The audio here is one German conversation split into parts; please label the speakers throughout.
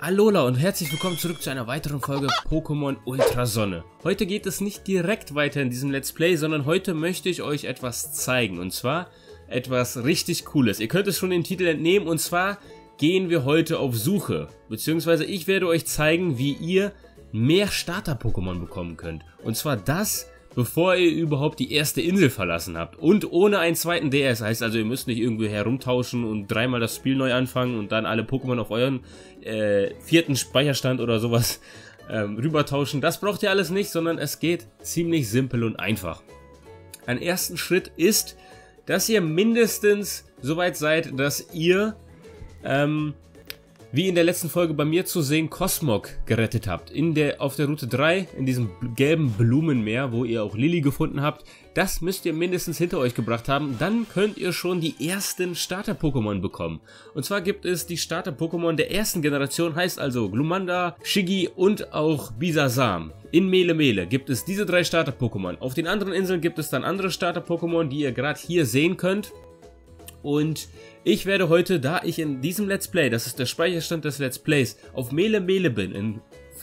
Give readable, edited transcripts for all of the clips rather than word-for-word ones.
Speaker 1: Alola und herzlich willkommen zurück zu einer weiteren Folge Pokémon Ultrasonne. Heute geht es nicht direkt weiter in diesem Let's Play, sondern heute möchte ich euch etwas zeigen. Und zwar etwas richtig Cooles. Ihr könnt es schon den Titel entnehmen, und zwar gehen wir heute auf Suche. Beziehungsweise ich werde euch zeigen, wie ihr mehr Starter-Pokémon bekommen könnt. Und zwar das, bevor ihr überhaupt die erste Insel verlassen habt. Und ohne einen zweiten DS. Heißt also, ihr müsst nicht irgendwie herumtauschen und dreimal das Spiel neu anfangen und dann alle Pokémon auf euren vierten Speicherstand oder sowas rübertauschen. Das braucht ihr alles nicht, sondern es geht ziemlich simpel und einfach. Ein ersten Schritt ist, dass ihr mindestens so weit seid, dass ihr wie in der letzten Folge bei mir zu sehen, Cosmog gerettet habt. Auf der Route 3, in diesem gelben Blumenmeer, wo ihr auch Lilly gefunden habt. Das müsst ihr mindestens hinter euch gebracht haben. Dann könnt ihr schon die ersten Starter-Pokémon bekommen. Und zwar gibt es die Starter-Pokémon der ersten Generation, heißt also Glumanda, Shiggy und auch Bisasam. In Mele Mele gibt es diese drei Starter-Pokémon. Auf den anderen Inseln gibt es dann andere Starter-Pokémon, die ihr gerade hier sehen könnt. Und ich werde heute, da ich in diesem Let's Play, das ist der Speicherstand des Let's Plays, auf Mele Mele bin,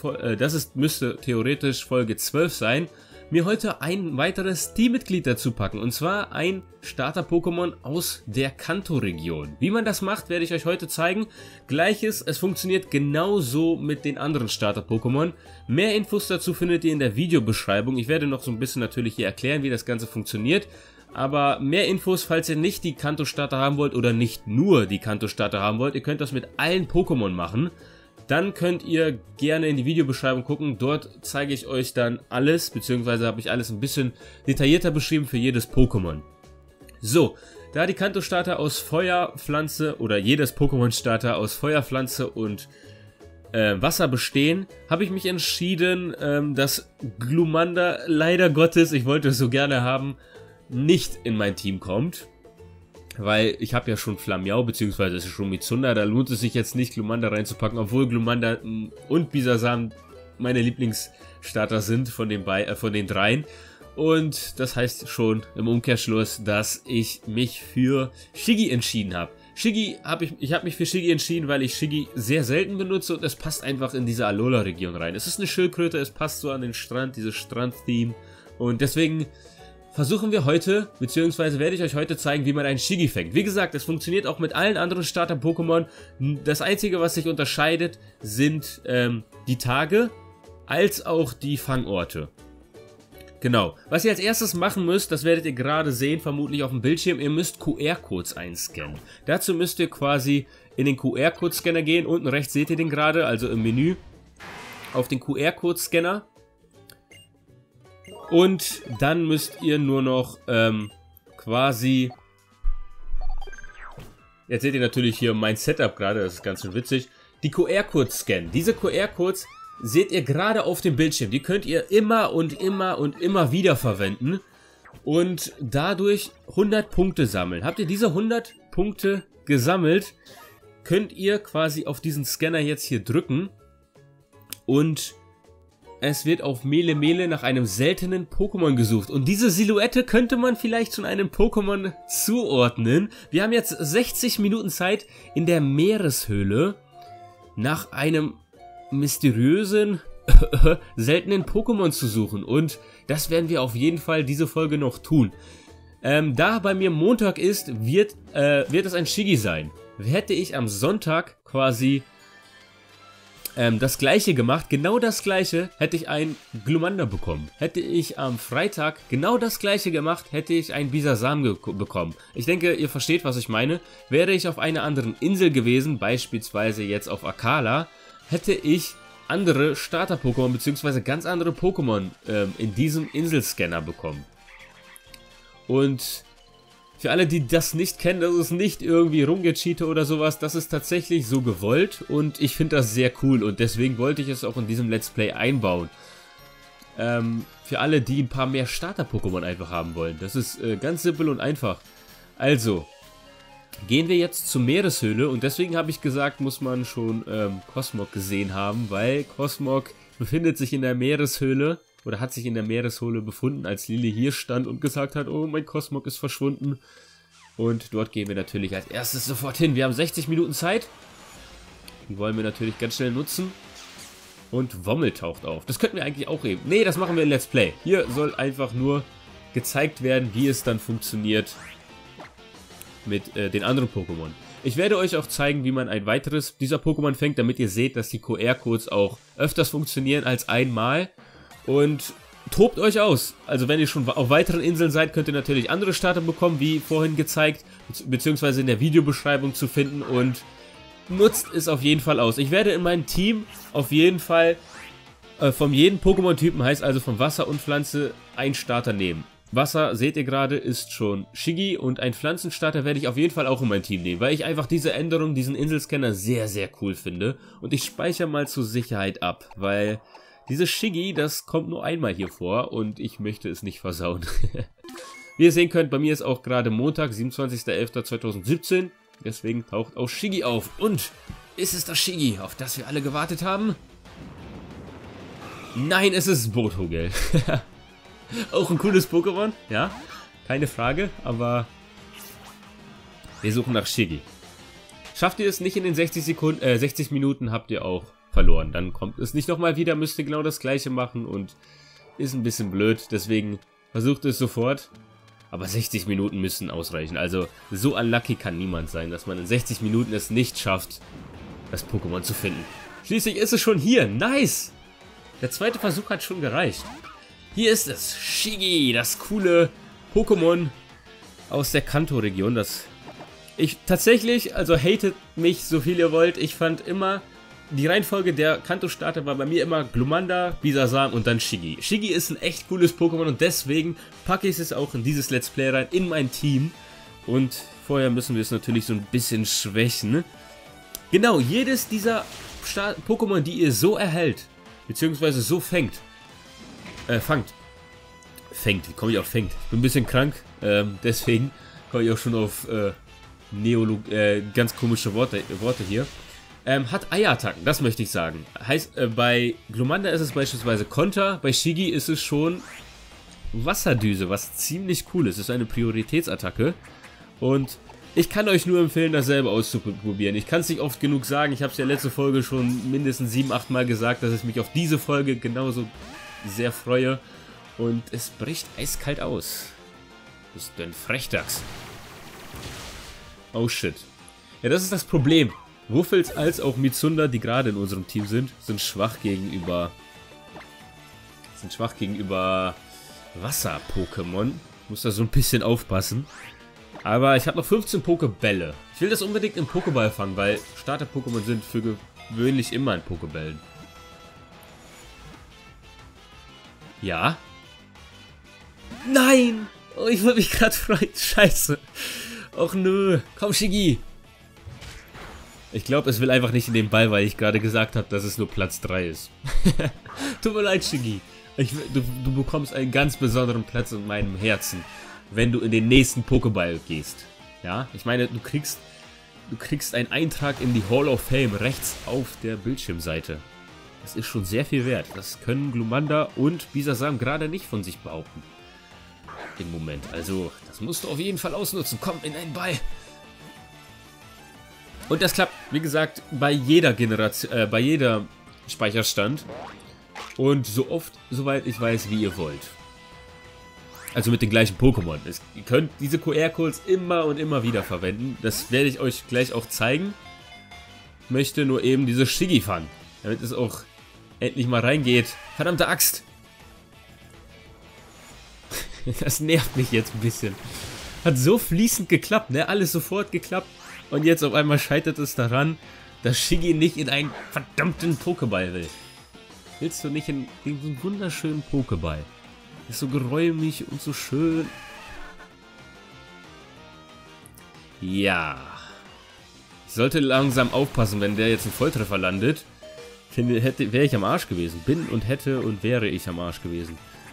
Speaker 1: müsste theoretisch Folge 12 sein, mir heute ein weiteres Teammitglied dazu packen. Und zwar ein Starter-Pokémon aus der Kanto-Region. Wie man das macht, werde ich euch heute zeigen. Gleiches, es funktioniert genauso mit den anderen Starter-Pokémon. Mehr Infos dazu findet ihr in der Videobeschreibung. Ich werde noch so ein bisschen natürlich hier erklären, wie das Ganze funktioniert. Aber mehr Infos, falls ihr nicht die Kanto-Starter haben wollt oder nicht nur die Kanto-Starter haben wollt, ihr könnt das mit allen Pokémon machen. Dann könnt ihr gerne in die Videobeschreibung gucken, dort zeige ich euch dann alles, beziehungsweise habe ich alles ein bisschen detaillierter beschrieben für jedes Pokémon. So, da die Kanto-Starter aus Feuer, Pflanze oder jedes Pokémon-Starter aus Feuer, Pflanze und Wasser bestehen, habe ich mich entschieden, dass Glumanda leider Gottes, ich wollte es so gerne haben, nicht in mein Team kommt, weil ich habe ja schon Flammiau, beziehungsweise es ist schon Mizunda, da lohnt es sich jetzt nicht, Glumanda reinzupacken, obwohl Glumanda und Bisasam meine Lieblingsstarter sind von den dreien. Und das heißt schon im Umkehrschluss, dass ich mich für Shiggy entschieden habe. Ich habe mich für Shiggy entschieden, weil ich Shiggy sehr selten benutze und es passt einfach in diese Alola-Region rein. Es ist eine Schildkröte, es passt so an den Strand, dieses Strand-Theme, und deswegen versuchen wir heute, beziehungsweise werde ich euch heute zeigen, wie man einen Shiggy fängt. Wie gesagt, es funktioniert auch mit allen anderen Starter-Pokémon. Das Einzige, was sich unterscheidet, sind die Tage als auch die Fangorte. Genau. Was ihr als erstes machen müsst, das werdet ihr gerade sehen, vermutlich auf dem Bildschirm, ihr müsst QR-Codes einscannen. Dazu müsst ihr quasi in den QR-Code-Scanner gehen. Unten rechts seht ihr den gerade, also im Menü, auf den QR-Code-Scanner. Und dann müsst ihr nur noch quasi, jetzt seht ihr natürlich hier mein Setup gerade, das ist ganz schön witzig, die QR-Codes scannen. Diese QR-Codes seht ihr gerade auf dem Bildschirm, die könnt ihr immer und immer und immer wieder verwenden und dadurch 100 Punkte sammeln. Habt ihr diese 100 Punkte gesammelt, könnt ihr quasi auf diesen Scanner jetzt hier drücken und es wird auf Mele Mele nach einem seltenen Pokémon gesucht. Und diese Silhouette könnte man vielleicht schon einem Pokémon zuordnen. Wir haben jetzt 60 Minuten Zeit, in der Meereshöhle nach einem mysteriösen, seltenen Pokémon zu suchen. Und das werden wir auf jeden Fall diese Folge noch tun. Da bei mir Montag ist, wird es ein Shiggy sein. Hätte ich am Sonntag quasi das gleiche gemacht, genau das gleiche, hätte ich ein Glumanda bekommen. Hätte ich am Freitag genau das gleiche gemacht, hätte ich ein Bisasam bekommen. Ich denke, ihr versteht, was ich meine. Wäre ich auf einer anderen Insel gewesen, beispielsweise jetzt auf Akala, hätte ich andere Starter-Pokémon, beziehungsweise ganz andere Pokémon in diesem Inselscanner bekommen. Und für alle, die das nicht kennen, das ist nicht irgendwie rumgecheatet oder sowas, das ist tatsächlich so gewollt und ich finde das sehr cool und deswegen wollte ich es auch in diesem Let's Play einbauen. Für alle, die ein paar mehr Starter-Pokémon einfach haben wollen. Das ist ganz simpel und einfach. Also, gehen wir jetzt zur Meereshöhle und deswegen habe ich gesagt, muss man schon Cosmog gesehen haben, weil Cosmog befindet sich in der Meereshöhle. Oder hat sich in der Meereshöhle befunden, als Lilly hier stand und gesagt hat, oh, mein Cosmog ist verschwunden. Und dort gehen wir natürlich als erstes sofort hin. Wir haben 60 Minuten Zeit. Die wollen wir natürlich ganz schnell nutzen. Und Wommel taucht auf. Das könnten wir eigentlich auch eben. Nee, das machen wir in Let's Play. Hier soll einfach nur gezeigt werden, wie es dann funktioniert mit den anderen Pokémon. Ich werde euch auch zeigen, wie man ein weiteres dieser Pokémon fängt, damit ihr seht, dass die QR-Codes auch öfters funktionieren als einmal. Und tobt euch aus. Also wenn ihr schon auf weiteren Inseln seid, könnt ihr natürlich andere Starter bekommen, wie vorhin gezeigt, beziehungsweise in der Videobeschreibung zu finden, und nutzt es auf jeden Fall aus. Ich werde in meinem Team auf jeden Fall von jedem Pokémon-Typen, heißt also von Wasser und Pflanze, einen Starter nehmen. Wasser, seht ihr gerade, ist schon Shiggy, und ein Pflanzenstarter werde ich auf jeden Fall auch in mein Team nehmen, weil ich einfach diese Änderung, diesen Inselscanner sehr, sehr cool finde. Und ich speichere mal zur Sicherheit ab, weil dieses Shiggy, das kommt nur einmal hier vor und ich möchte es nicht versauen. Wie ihr sehen könnt, bei mir ist auch gerade Montag, 27.11.2017, deswegen taucht auch Shiggy auf. Und ist es das Shiggy, auf das wir alle gewartet haben? Nein, es ist Botogel. Auch ein cooles Pokémon, ja, keine Frage, aber wir suchen nach Shiggy. Schafft ihr es nicht in den 60 Minuten, habt ihr auch verloren. Dann kommt es nicht nochmal wieder, müsst ihr genau das gleiche machen und ist ein bisschen blöd, deswegen versucht es sofort. Aber 60 Minuten müssen ausreichen, also so unlucky kann niemand sein, dass man in 60 Minuten es nicht schafft, das Pokémon zu finden. Schließlich ist es schon hier, nice! Der zweite Versuch hat schon gereicht. Hier ist es, Shiggy, das coole Pokémon aus der Kanto-Region, das ich tatsächlich, also hatet mich so viel ihr wollt, ich fand immer, die Reihenfolge der Kanto-Starter war bei mir immer Glumanda, Bisasam und dann Shiggy. Shiggy ist ein echt cooles Pokémon und deswegen packe ich es auch in dieses Let's Play rein, in mein Team. Und vorher müssen wir es natürlich so ein bisschen schwächen. Genau, jedes dieser Pokémon, die ihr so erhält, beziehungsweise so fangt, wie komme ich auf fängt? Ich bin ein bisschen krank, deswegen komme ich auch schon auf ganz komische Worte hier. Hat Eierattacken, das möchte ich sagen. Heißt, bei Glumanda ist es beispielsweise Konter, bei Shiggy ist es schon Wasserdüse, was ziemlich cool ist. Es ist eine Prioritätsattacke und ich kann euch nur empfehlen, das selber auszuprobieren. Ich kann es nicht oft genug sagen, ich habe es ja letzte Folge schon mindestens 7-8 Mal gesagt, dass ich mich auf diese Folge genauso sehr freue. Und es bricht eiskalt aus. Bist du ein Frechdachs? Oh shit. Ja, das ist das Problem. Wuffels als auch Mitsunda, die gerade in unserem Team sind, sind schwach gegenüber Wasser-Pokémon. Muss da so ein bisschen aufpassen. Aber ich habe noch 15 Pokebälle. Ich will das unbedingt im Pokéball fangen, weil Starter-Pokémon sind für gewöhnlich immer in Pokebällen. Ja. Nein! Oh, ich wollte mich gerade freuen. Scheiße. Och nö. Komm, Shiggy. Ich glaube, es will einfach nicht in den Ball, weil ich gerade gesagt habe, dass es nur Platz 3 ist. Tut mir leid, Shiggy. Du bekommst einen ganz besonderen Platz in meinem Herzen, wenn du in den nächsten Pokéball gehst. Ja, ich meine, du kriegst einen Eintrag in die Hall of Fame rechts auf der Bildschirmseite. Das ist schon sehr viel wert. Das können Glumanda und Bisasam gerade nicht von sich behaupten. Im Moment. Also, das musst du auf jeden Fall ausnutzen. Komm, in einen Ball. Und das klappt, wie gesagt, bei jeder Generation, bei jeder Speicherstand. Und so oft, soweit ich weiß, wie ihr wollt. Also mit den gleichen Pokémon. Ihr könnt diese QR-Codes immer und immer wieder verwenden. Das werde ich euch gleich auch zeigen. Ich möchte nur eben diese Shiggy fangen, damit es auch endlich mal reingeht. Verdammte Axt! Das nervt mich jetzt ein bisschen. Hat so fließend geklappt, ne? Alles sofort geklappt. Und jetzt auf einmal scheitert es daran, dass Shiggy nicht in einen verdammten Pokéball will. Willst du nicht in so einen wunderschönen Pokéball? Ist so geräumig und so schön. Ja. Ich sollte langsam aufpassen, wenn der jetzt einen Volltreffer landet. Wäre ich am Arsch gewesen. Bin und hätte und wäre ich am Arsch gewesen.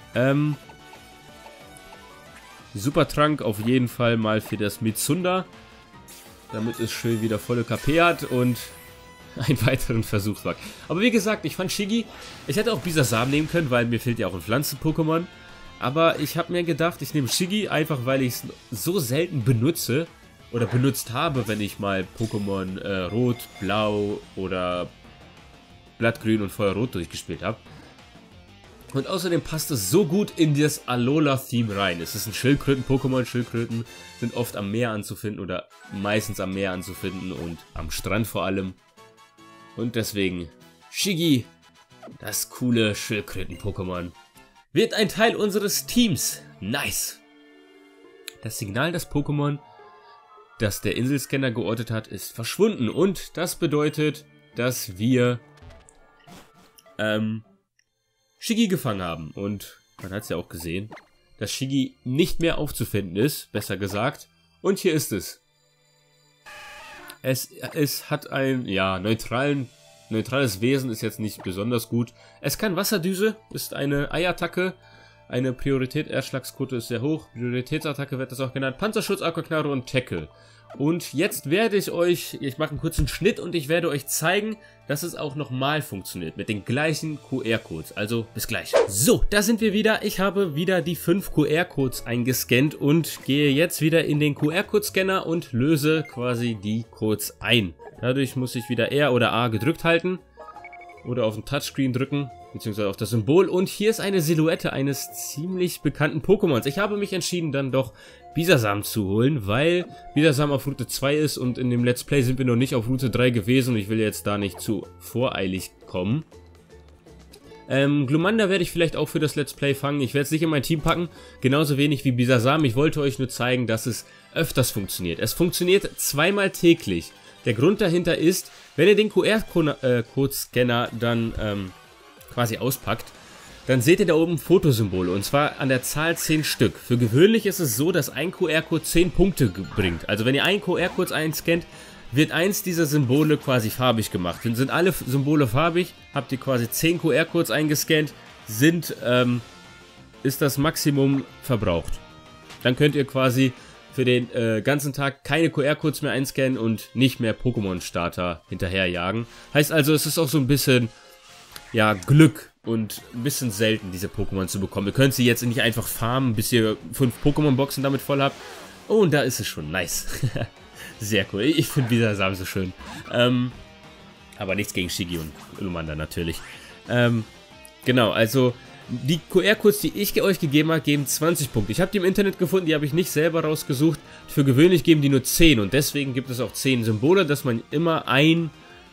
Speaker 1: Supertrank auf jeden Fall mal für das Mitsunda. Damit es schön wieder volle KP hat und einen weiteren Versuch wagt. Aber wie gesagt, ich fand Shiggy, ich hätte auch Bisasam nehmen können, weil mir fehlt ja auch ein Aber ich habe mir gedacht, ich nehme Shiggy einfach, weil ich es so selten benutze oder benutzt habe, wenn ich mal Pokémon Rot, Blau oder Blattgrün und Feuerrot durchgespielt habe. Und außerdem passt es so gut in das Alola-Theme rein. Es ist ein Schildkröten-Pokémon. Schildkröten sind oft am Meer anzufinden oder meistens am Meer anzufinden und am Strand vor allem. Und deswegen Shiggy, das coole Schildkröten-Pokémon, wird ein Teil unseres Teams. Nice! Das Signal des Pokémon, das der Inselscanner geortet hat, ist verschwunden. Und das bedeutet, dass wir Shiggy gefangen haben. Und man hat es ja auch gesehen, dass Shiggy nicht mehr aufzufinden ist, besser gesagt. Und hier ist es. Es hat ein, ja, neutrales Wesen, ist jetzt nicht besonders gut. Es kann Wasserdüse, ist eine Eiattacke. Eine Priorität, Erschlagsquote ist sehr hoch. Prioritätsattacke wird das auch genannt. Panzerschutz, Aquaknarre und Tackle. Und jetzt werde ich mache einen kurzen Schnitt und ich werde euch zeigen, dass es auch nochmal funktioniert mit den gleichen QR-Codes. Also bis gleich. So, da sind wir wieder. Ich habe wieder die 5 QR-Codes eingescannt und gehe jetzt wieder in den QR-Code-Scanner und löse quasi die Codes ein. Dadurch muss ich wieder R oder A gedrückt halten oder auf den Touchscreen drücken, beziehungsweise auf das Symbol. Und hier ist eine Silhouette eines ziemlich bekannten Pokémons. Ich habe mich entschieden, dann doch Bisasam zu holen, weil Bisasam auf Route 2 ist und in dem Let's Play sind wir noch nicht auf Route 3 gewesen und ich will jetzt da nicht zu voreilig kommen. Glumanda werde ich vielleicht auch für das Let's Play fangen. Ich werde es nicht in mein Team packen, genauso wenig wie Bisasam. Ich wollte euch nur zeigen, dass es öfters funktioniert. Es funktioniert zweimal täglich. Der Grund dahinter ist, wenn ihr den QR-Code-Scanner dann quasi auspackt, dann seht ihr da oben Fotosymbole und zwar an der Zahl 10 Stück. Für gewöhnlich ist es so, dass ein QR-Code 10 Punkte bringt. Also wenn ihr einen QR-Code einscannt, wird eins dieser Symbole quasi farbig gemacht. Sind alle Symbole farbig, habt ihr quasi 10 QR-Codes eingescannt, ist das Maximum verbraucht. Dann könnt ihr quasi für den ganzen Tag keine QR-Codes mehr einscannen und nicht mehr Pokémon-Starter hinterherjagen. Heißt also, es ist auch so ein bisschen, ja, Glück und ein bisschen selten, diese Pokémon zu bekommen. Ihr könnt sie jetzt nicht einfach farmen, bis ihr 5 Pokémon-Boxen damit voll habt. Oh, und da ist es schon. Nice. Sehr cool. Ich finde Bisasam so schön. Aber nichts gegen Shiggy und Glumanda natürlich. Genau, also die QR-Codes, die ich euch gegeben habe, geben 20 Punkte. Ich habe die im Internet gefunden, die habe ich nicht selber rausgesucht. Für gewöhnlich geben die nur 10 und deswegen gibt es auch 10 Symbole, dass man immer ein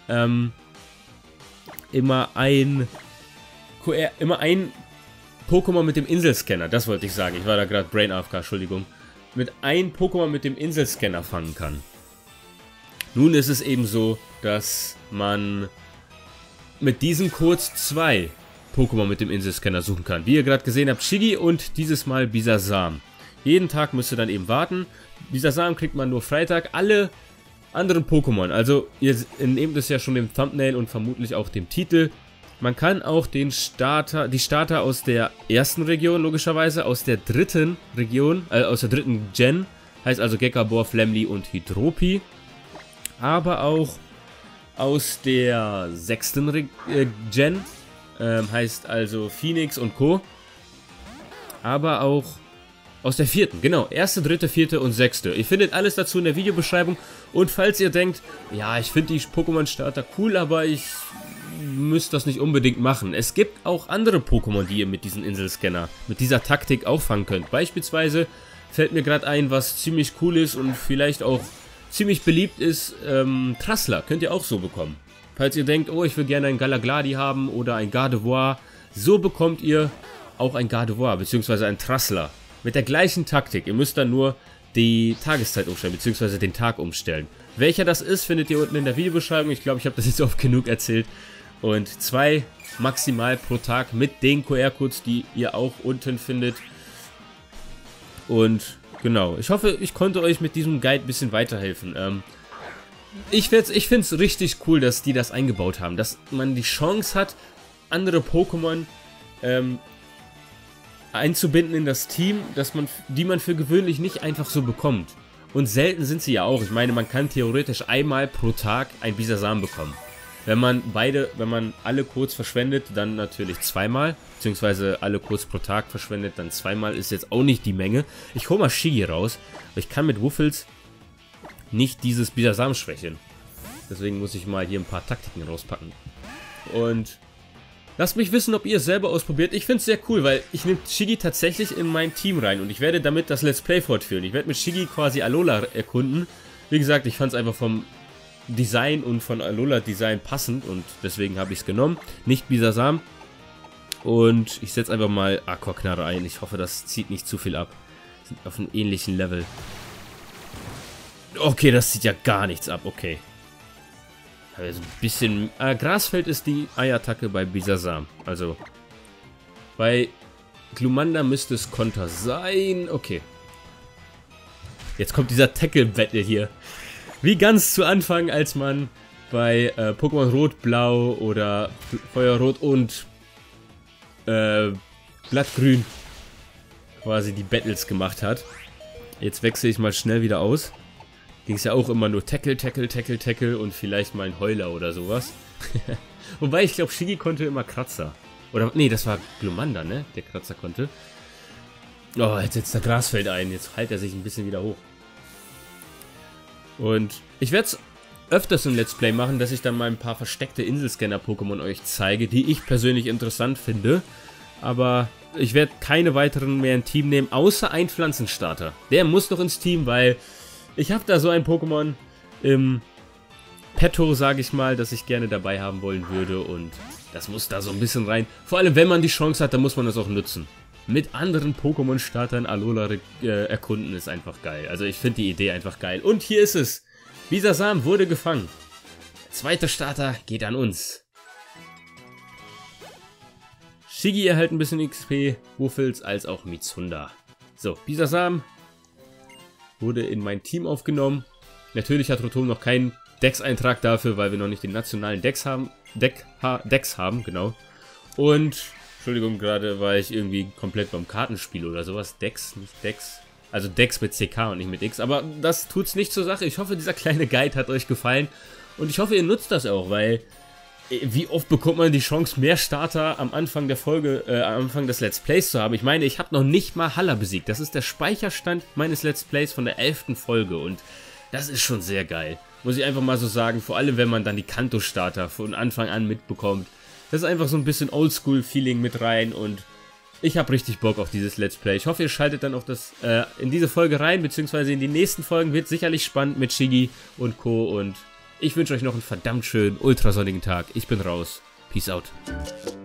Speaker 1: Pokémon mit dem Inselscanner, das wollte ich sagen, ich war da gerade Brain AFK, Entschuldigung, mit einem Pokémon mit dem Inselscanner fangen kann. Nun ist es eben so, dass man mit diesen Codes 2 Pokémon mit dem Inselscanner suchen kann. Wie ihr gerade gesehen habt, Shiggy und dieses Mal Bisasam. Jeden Tag müsst ihr dann eben warten. Bisasam kriegt man nur Freitag. Alle anderen Pokémon, also ihr nehmt es ja schon im Thumbnail und vermutlich auch dem Titel. Man kann auch die Starter aus der ersten Region, logischerweise, aus der dritten Region, aus der dritten Gen, heißt also Gekabor, Flamly und Hydropi, aber auch aus der sechsten Gen, heißt also Phoenix und Co., aber auch aus der vierten, genau, erste, dritte, vierte und sechste. Ihr findet alles dazu in der Videobeschreibung und falls ihr denkt, ja, ich finde die Pokémon-Starter cool, aber ich müsst das nicht unbedingt machen. Es gibt auch andere Pokémon, die ihr mit diesem Inselscanner, mit dieser Taktik auffangen könnt. Beispielsweise fällt mir gerade ein, was ziemlich cool ist und vielleicht auch ziemlich beliebt ist, Trassler könnt ihr auch so bekommen. Falls ihr denkt, oh, ich will gerne ein Galagladi haben oder ein Gardevoir, so bekommt ihr auch ein Gardevoir bzw. ein Trassler. Mit der gleichen Taktik. Ihr müsst dann nur die Tageszeit umstellen bzw. den Tag umstellen. Welcher das ist, findet ihr unten in der Videobeschreibung. Ich glaube, ich habe das jetzt oft genug erzählt. Und 2 maximal pro Tag mit den QR-Codes, die ihr auch unten findet. Und genau, ich hoffe, ich konnte euch mit diesem Guide ein bisschen weiterhelfen. Ich finde es richtig cool, dass die das eingebaut haben. Dass man die Chance hat, andere Pokémon einzubinden in das Team, die man für gewöhnlich nicht einfach so bekommt. Und selten sind sie ja auch. Ich meine, man kann theoretisch einmal pro Tag ein Bisasam bekommen. Wenn man alle Codes verschwendet, dann natürlich zweimal, beziehungsweise alle Codes pro Tag verschwendet, dann zweimal, ist jetzt auch nicht die Menge. Ich hole mal Shiggy raus, ich kann mit Wuffels nicht dieses Bisasam schwächeln. Deswegen muss ich mal hier ein paar Taktiken rauspacken. Und lasst mich wissen, ob ihr es selber ausprobiert. Ich finde es sehr cool, weil ich nehme Shiggy tatsächlich in mein Team rein. Und ich werde damit das Let's Play fortführen. Ich werde mit Shiggy quasi Alola erkunden. Wie gesagt, ich fand es einfach vom Design und von Alola Design passend. Und deswegen habe ich es genommen. Nicht Bisasam. Und ich setze einfach mal Aquaknarre ein. Ich hoffe, das zieht nicht zu viel ab. Sind auf einem ähnlichen Level. Okay, das zieht ja gar nichts ab. Okay. Also ein bisschen... Grasfeld ist die Eiattacke bei Bisasam. Also... Bei Glumanda müsste es Konter sein. Okay. Jetzt kommt dieser Tackle-Battle hier. Wie ganz zu Anfang, als man bei Pokémon Rot, Blau oder Feuerrot und Blattgrün quasi die Battles gemacht hat. Jetzt wechsle ich mal schnell wieder aus. Ging es ja auch immer nur Tackle, Tackle, Tackle, Tackle und vielleicht mal ein Heuler oder sowas. Wobei, ich glaube, Shiggy konnte immer Kratzer. Oder, nee, das war Glumanda, ne? Der Kratzer konnte. Oh, jetzt setzt der Grasfeld ein. Jetzt heilt er sich ein bisschen wieder hoch. Und ich werde es öfters im Let's Play machen, dass ich dann mal ein paar versteckte Inselscanner-Pokémon euch zeige, die ich persönlich interessant finde. Aber ich werde keine weiteren mehr im Team nehmen, außer ein Pflanzenstarter. Der muss noch ins Team, weil... Ich habe da so ein Pokémon im Petto, sage ich mal, das ich gerne dabei haben wollen würde und das muss da so ein bisschen rein. Vor allem, wenn man die Chance hat, dann muss man das auch nutzen. Mit anderen Pokémon-Startern Alola erkunden ist einfach geil. Also ich finde die Idee einfach geil. Und hier ist es. Bisasam wurde gefangen. Der zweite Starter geht an uns. Shiggy erhält ein bisschen XP, Wuffels als auch Mitsunda. So, Bisasam wurde in mein Team aufgenommen. Natürlich hat Rotom noch keinen Dex-Eintrag dafür, weil wir noch nicht den nationalen Dex haben. Dex haben, genau. Und, Entschuldigung, gerade war ich irgendwie komplett beim Kartenspiel oder sowas. Dex, nicht Dex. Also Dex mit CK und nicht mit X. Aber das tut's nicht zur Sache. Ich hoffe, dieser kleine Guide hat euch gefallen. Und ich hoffe, ihr nutzt das auch, weil... Wie oft bekommt man die Chance, mehr Starter am Anfang der Folge, am Anfang des Let's Plays zu haben? Ich meine, ich habe noch nicht mal Halla besiegt. Das ist der Speicherstand meines Let's Plays von der 11. Folge und das ist schon sehr geil. Muss ich einfach mal so sagen, vor allem wenn man dann die Kanto-Starter von Anfang an mitbekommt. Das ist einfach so ein bisschen Oldschool-Feeling mit rein und ich habe richtig Bock auf dieses Let's Play. Ich hoffe, ihr schaltet dann auch in diese Folge rein, beziehungsweise in die nächsten Folgen. Wird sicherlich spannend mit Shiggy und Co. und... Ich wünsche euch noch einen verdammt schönen, ultrasonnigen Tag. Ich bin raus. Peace out.